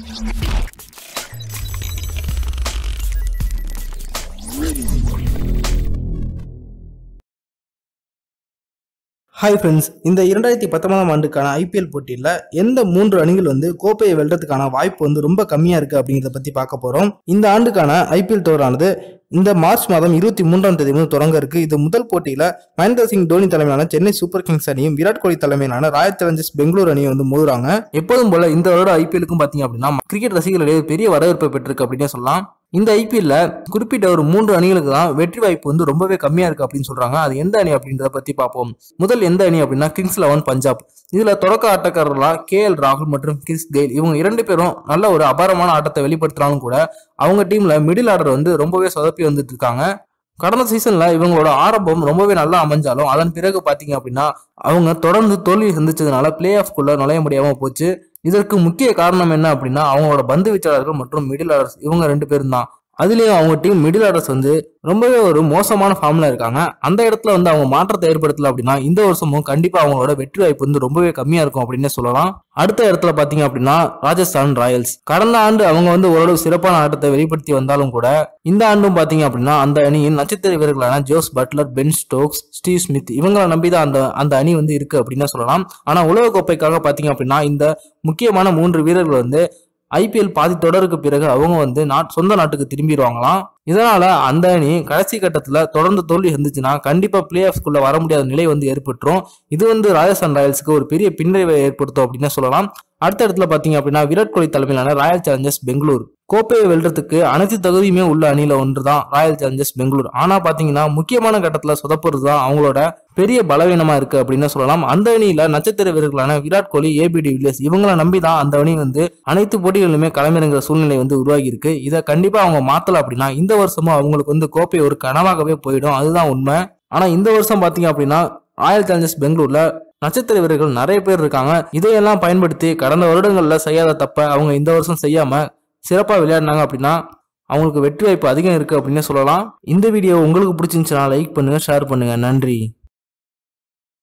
Hi friends, இந்த 2019ஆம் ஆண்டுக்கான IPL போட்டியில் எந்த 3 அணிகள் கோப்பையை வெல்றதுக்கான வாய்ப்பு ரொம்ப கம்மியாக இருக்குது அப்படிங்கிறத பற்றி பார்க்க போகிறோம். இந்த ஆண்டுக்கான IPL தொடரானது இந்த மார்ச் மாதம் 23ஆம் தேதி தொடங்க இருக்கு. இது முதல் போட்டியில் மகேந்திர சிங் தோனி தலைமையிலான சென்னை சூப்பர் கிங்ஸ் அணியும் விராட் கோலி தலைமையிலான ராயல் சேலஞ்சர்ஸ் பெங்களூர் அணியும் மோதுறாங்க. எப்போதும் போல இந்த வருட IPLக்கும் பார்த்தீங்க அப்படின்னா கிரிக்கெட் ரசிகர்களிடையே பெரிய வரவேற்பை பெற்றிருக்கு அப்படின்னு சொல்லலாம். இந்த IPL குறிப்பிட்ட ஒரு 3 அணிகளுக்கு தான் வெற்றி வாய்ப்பு ரொம்பவே கம்மியா இருக்கு அப்படின்னு சொல்றாங்க. அது எந்த அணி அப்படின்றத பத்தி பார்ப்போம். முதல் எந்த அணி அப்படின்னா கிங்ஸ் 11 பஞ்சாப். இதுல தொடக்க ஆட்டக்காரர்களா KL ராகுல் மற்றும் கிறிஸ் கெயில் இவங்க 2 பேரும் நல்ல ஒரு அபாரமான ஆட்டத்தை வெளிப்படுத்தினாலும் கூட அவங்க டீம்ல மிடில் ஆர்டர் ரொம்பவே சொதப்பி வந்துட்டு இருக்காங்க. கடந்த சீசன்ல இவங்களோட ஆரம்பம் ரொம்பவே நல்லா அமைஞ்சாலும் அதன் பிறகு பாத்தீங்க அப்படின்னா அவங்க தொடர்ந்து தோல்வி சந்திச்சதுனால பிளே ஆஃப்குள்ள நுழைய முடியாம போச்சு. இதற்கு முக்கிய காரணம் என்ன அப்படின்னா அவங்களோட பந்து வீச்சாளர்கள் மற்றும் மிடில் ஆர்டர்ஸ் இவங்க 2 பேரும் தான். அதுலயும் அவங்க டீம் மிடில் ஆர்டர்ஸ் ரொம்பவே ஒரு மோசமான ஃபார்ம்ல இருக்காங்க. அந்த இடத்துல அவங்க மாற்றத்தை ஏற்படுத்தல அப்படின்னா இந்த வருஷமும் கண்டிப்பா அவங்களோட வெற்றி வாய்ப்பு ரொம்பவே கம்மியா இருக்கும் அப்படின்னு சொல்லலாம். அடுத்த இடத்துல பாத்தீங்க அப்படின்னா ராஜஸ்தான் ராயல்ஸ். கடந்த ஆண்டு அவங்க ஓரளவு சிறப்பான ஆட்டத்தை வெளிப்படுத்தி வந்தாலும் கூட இந்த ஆண்டும் பாத்தீங்க அப்படின்னா அந்த அணியின் நட்சத்திர வீரர்களான Jos Buttler, Ben Stokes, Steve Smith இவங்களை நம்பிதான் அந்த அணி இருக்கு அப்படின்னு சொல்லலாம். ஆனா உலகக்கோப்பைக்காக பாத்தீங்க அப்படின்னா இந்த முக்கியமான 3 வீரர்கள் IPL பாதி தொடருக்கு பிறகு அவங்க சொந்த நாட்டுக்கு திரும்பிடுவாங்களாம். இதனால அந்த அணி கடைசி கட்டத்துல தொடர்ந்து தோல்வி இருந்துச்சுன்னா கண்டிப்பா பிளே ஆஃப்குள்ள வர முடியாத நிலை ஏற்பட்டுரும். இது ராஜஸ்தான் ராயல்ஸுக்கு ஒரு பெரிய பின்னடைவை ஏற்படுத்தும் அப்படின்னு சொல்லலாம். அடுத்த இடத்துல பாத்தீங்க அப்படின்னா விராட் கோலி தலைமையிலான ராயல் சேலஞ்சர்ஸ் பெங்களூர். கோப்பையை வெல்றதுக்கு அனைத்து தகுதியுமே உள்ள அணியில ஒன்றுதான் ராயல் சேலஞ்சர்ஸ் பெங்களூர். ஆனா பாத்தீங்கன்னா முக்கியமான கட்டத்துல சொதப்புறது தான் அவங்களோட பெரிய பலவீனமா இருக்கு அப்படின்னு சொல்லலாம். அந்த அணியில நட்சத்திர வீரர்களான Virat Kohli, AB de Villiers இவங்களை நம்பிதான் அந்த அணி அனைத்து போட்டிகளிலுமே களமிறங்குற சூழ்நிலை உருவாகி இருக்கு. இதை கண்டிப்பா அவங்க மாத்தல அப்படின்னா இந்த வருஷமும் அவங்களுக்கு கோப்பை ஒரு கனவாகவே போயிடும். அதுதான் உண்மை. ஆனா இந்த வருஷம் பாத்தீங்க அப்படின்னா ராயல் சேலஞ்சர்ஸ் பெங்களூர்ல நட்சத்திர வீரர்கள் நிறைய பேர் இருக்காங்க. இதையெல்லாம் பயன்படுத்தி கடந்த வருடங்கள்ல செய்யாத தப்ப அவங்க இந்த வருஷம் செய்யாம சிறப்பா விளையாடினாங்க அப்படின்னா அவங்களுக்கு வெற்றி வாய்ப்பு அதிகம் இருக்கு அப்படின்னு சொல்லலாம். இந்த வீடியோ உங்களுக்கு பிடிச்சிருந்துச்சுன்னா லைக் பண்ணுங்க, ஷேர் பண்ணுங்க. நன்றி.